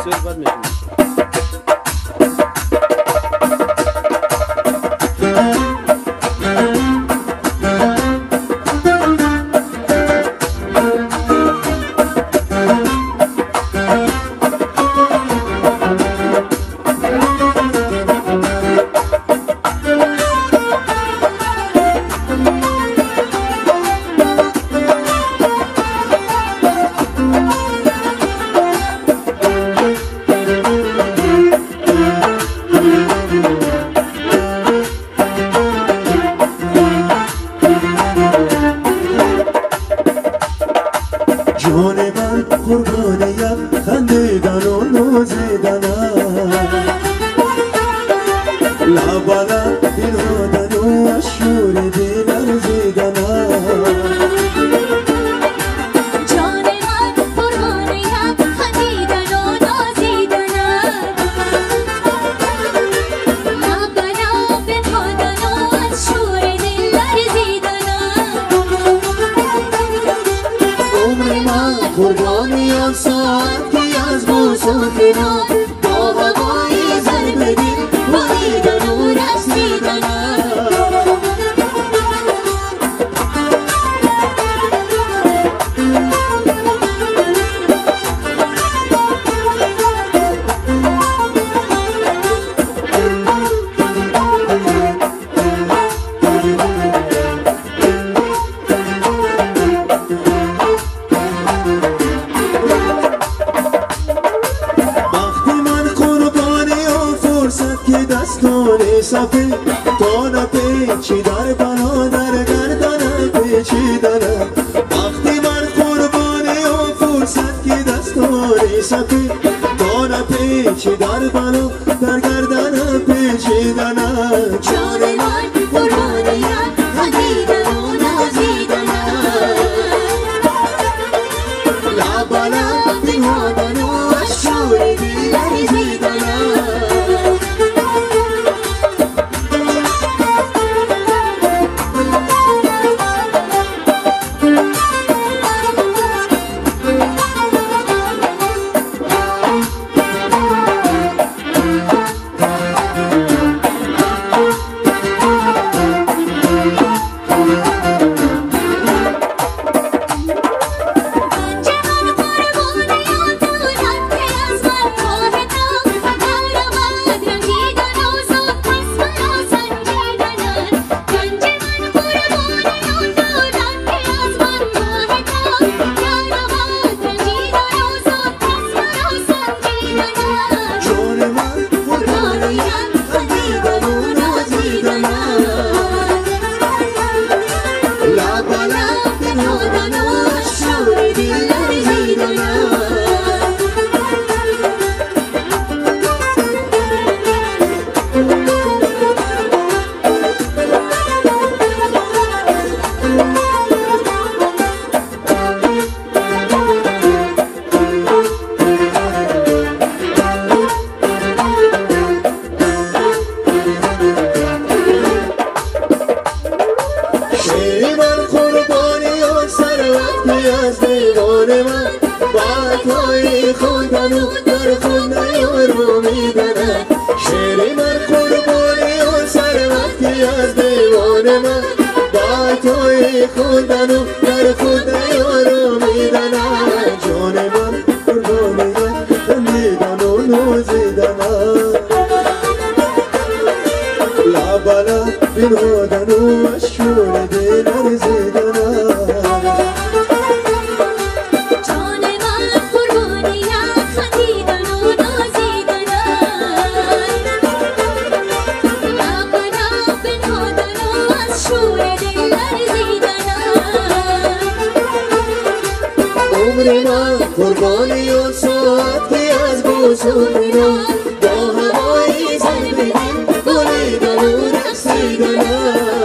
سوی بعد میکنم. جان من قربانیم خندیدن و نازیدنم لبانم بینادن و از شور دل ارزیدنم جان من قربانیم خندیدن و نازیدنم لبانم بینادن و از شور دل ارزیدنم عمر من قربانیم ساعتی از بوسوتنم با هوای زربدین بالیدن و رسیدنم دستان صفی تا نپیچی در بنا در گردن پیچیدنم وقتی من قربانی و فرصت که دستان صفی تا نپیچی در بنا در گردن پیچیدنم جان من قربانیم خندیدن و نازیدنم لبانم بینادن و از شور دل ارزیدنم از دیوان من باید خوندن و در خوندن رو میدنم شعر من قربانی و سر وقتی از دیوان من باید خوندن و در خوندن رو میدنم جان من قربانی خندیدن و نازیدنم لبانم بینادن و از شور دل ارزیدنم عمر من قربانی و ساعتی از بوسوتنم با هوای زربدین بالیدن و رقصیدنم